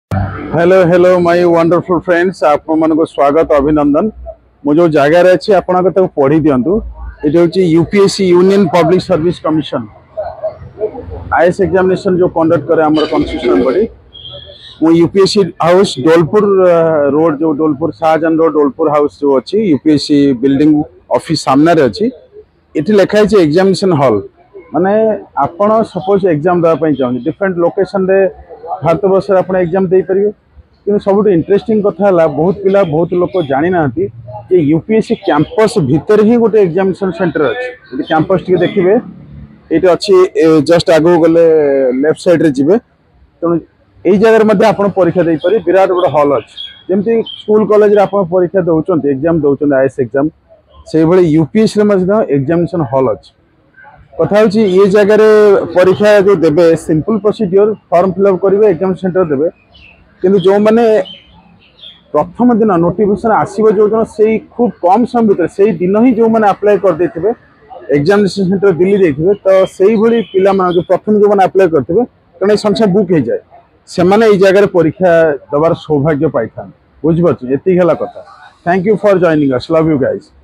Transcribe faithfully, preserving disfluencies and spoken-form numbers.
Hello hello my wonderful friends आप मन को स्वागत अभिनंदन मु जो जगार अच्छी आपण पढ़ी दिंतु ये हूँ UPSC union public service commission IAS examination जो कंडक्ट करे आम कन्स्टिट्यूशन बॉडी मु यूपीएससी हाउस डोलपुर रोड जो डोलपुर शाहजहां रोड डोलपुर हाउस जो अच्छी यूपीएससी बिल्डिंग ऑफिस सामने अच्छी ये लिखाई एग्जामिनेशन हॉल माने आपण सपोज एग्जाम देवाई चाहते डिफरेंट लोकेशन रे भारत वर्ष आप एग्जाम दे पारे कि सब इंटरेस्टिंग कथा बहुत पिला बहुत लोग जानी ना कि यूपीएससी कैंपस भितर ही गोटे एग्जामिनेशन सेंटर अच्छे कैंपस टी देखिए ये अच्छी जस्ट आगे गले लेफ्ट साइड रे जीवे तेणु यही जगह आप परीक्षा दे पारे विराट गोटे हॉल अच्छे जमी स्कूल कॉलेज आप परीक्षा दौरान एग्जाम दौरान आईएएस एग्जाम से यूपीएससी एग्जामिनेशन हॉल अच्छे कथा हूँ ये जगह परीक्षा जो देवे सिंपल प्रोसीड्योर फॉर्म फिलअप करेंगे एग्जाम सेंटर देवे किंतु जो मैंने प्रथम दिन नोटिफिकेशन आसो जो दिन से खूब कम समय भर से दिन ही जो मैंने अप्लाई कर देते एग्जामिनेशन सेंटर दिल्ली देते तो से ही पिला जो प्रथम जो मैंने अप्लाई करते कारण संख्या बुक हो जाए से मैंने जगह परीक्षा दबार सौभाग्य पाई था बुझे ये कथा thank you for joining us love you guys.